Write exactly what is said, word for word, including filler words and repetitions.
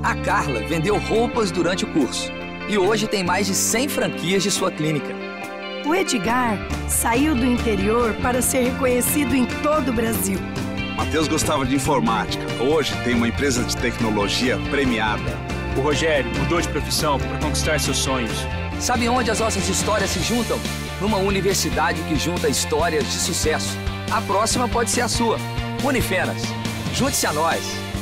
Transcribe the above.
A Carla vendeu roupas durante o curso e hoje tem mais de cem franquias de sua clínica. O Edgar saiu do interior para ser reconhecido em todo o Brasil. Matheus gostava de informática. Hoje tem uma empresa de tecnologia premiada. O Rogério mudou de profissão para conquistar seus sonhos. Sabe onde as nossas histórias se juntam? Numa universidade que junta histórias de sucesso. A próxima pode ser a sua. Unifenas. Junte-se a nós.